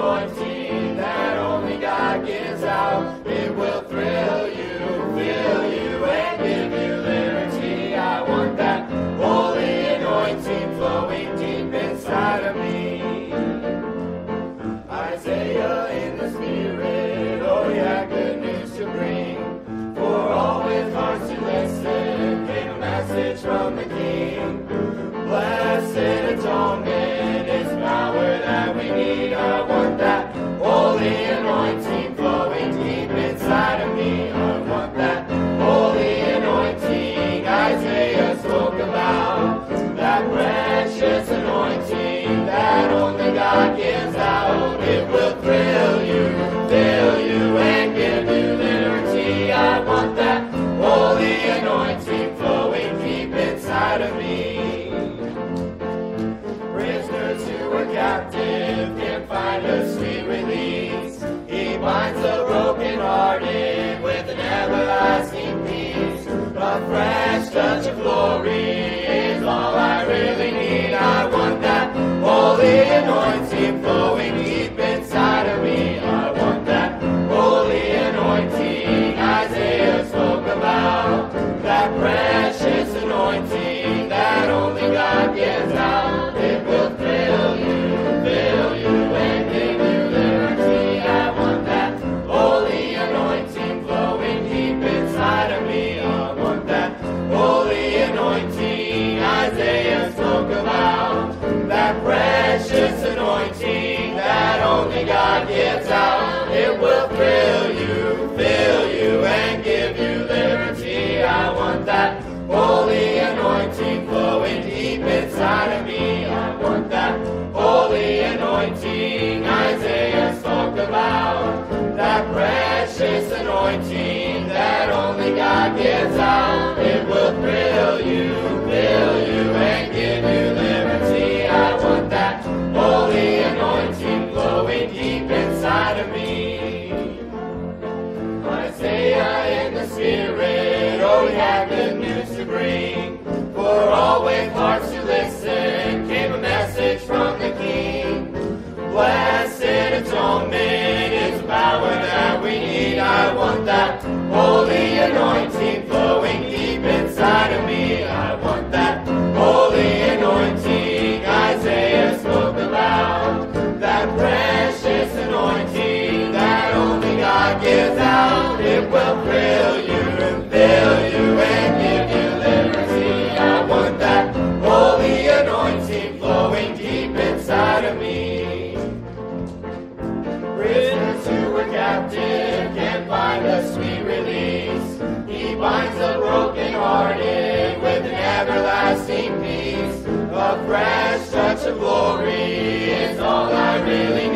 anointing that only God gives out. It will thrill you, fill you, and give you liberty. I want that holy anointing flowing deep inside of me. Isaiah in the Spirit, oh yeah, good news to bring. For all with hearts to listen, came a message from the King. Blessed atonement is power that we need. I want that holy anointing flowing deep inside of me. I want that holy anointing Isaiah spoke about. That precious anointing that only God gives out. It will thrill you, fill you, and give you liberty. I want that holy anointing flowing deep inside of me. Prisoners who were captive can find a sweet release. He binds the brokenhearted with an everlasting peace. A fresh touch of glory is all I really need. I want that holy anointing flowing deep inside of me. I want that holy anointing Isaiah spoke about. That precious anointing that only God gives out. It will thrill you, fill you, and give you liberty. I want that holy anointing flowing deep inside of me. I want that holy anointing Isaiah spoke about. That precious anointing that only God gives out. It will thrill you, fill you, and give you liberty. I want that holy anointing flowing deep inside of me. I want that holy anointing Isaiah spoke about. That precious anointing that only God gives out. It will thrill you, fill you, and give you liberty. I want that holy anointing flowing deep inside of me. Isaiah in the Spirit, oh we have good news to bring. For all with hearts to listen, came a message from the King. Blessed atonement is the power that we need. I want that holy anointing flowing deep inside of me. I want that holy anointing Isaiah spoke about. That precious anointing that only God gives out. It will thrill you, fill you, and give you liberty. I want that holy anointing flowing deep inside of me. Prisoners who were captive can find a sweet release. He binds the brokenhearted with an everlasting peace. A fresh touch of glory is all I really need.